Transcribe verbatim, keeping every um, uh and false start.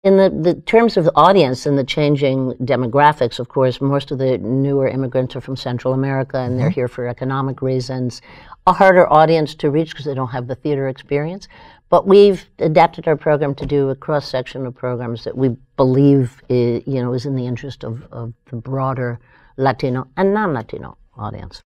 in the, the terms of the audience and the changing demographics, of course, most of the newer immigrants are from Central America, and mm-hmm. they're here for economic reasons. A harder audience to reach because they don't have the theater experience. But we've adapted our program to do a cross-section of programs that we believe is, you know, is in the interest of, of the broader Latino and non-Latino audience.